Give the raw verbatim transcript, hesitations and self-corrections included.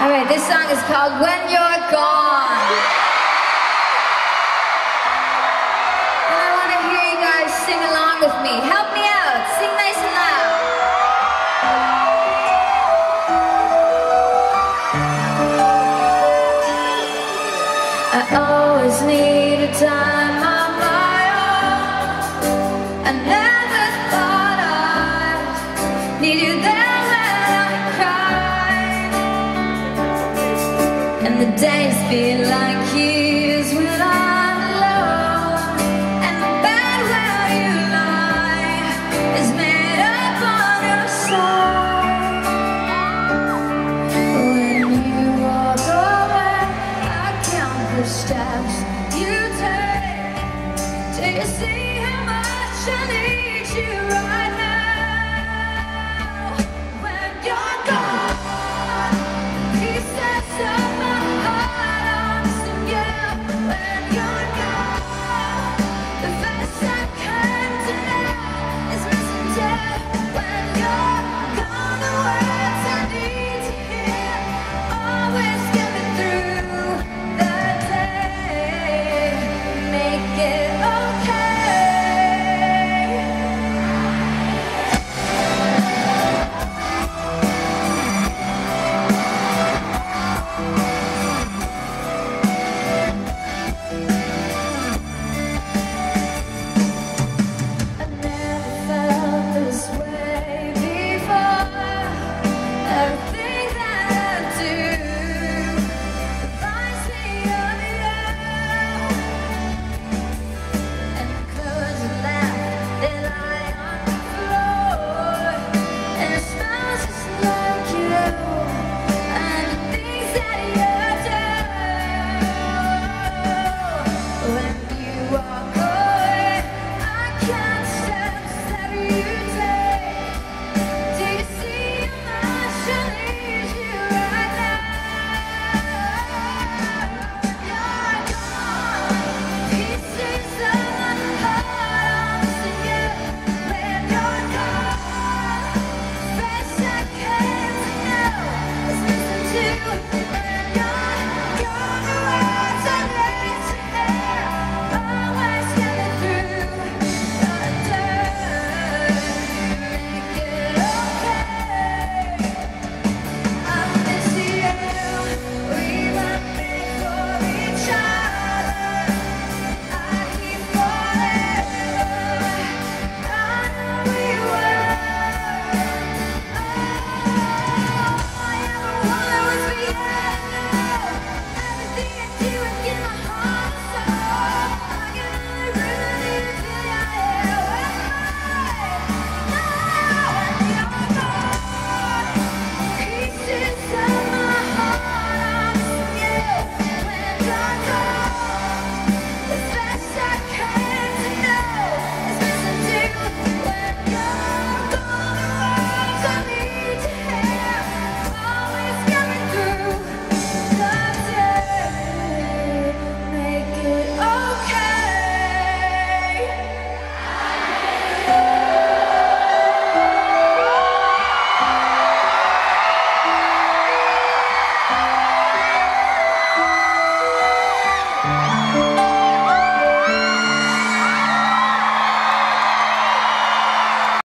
Alright, this song is called When You're Gone. And I want to hear you guys sing along with me. Help me out. Sing nice and loud. I always need a time of my own. I never thought I'd need you there when I cried. And the days feel like you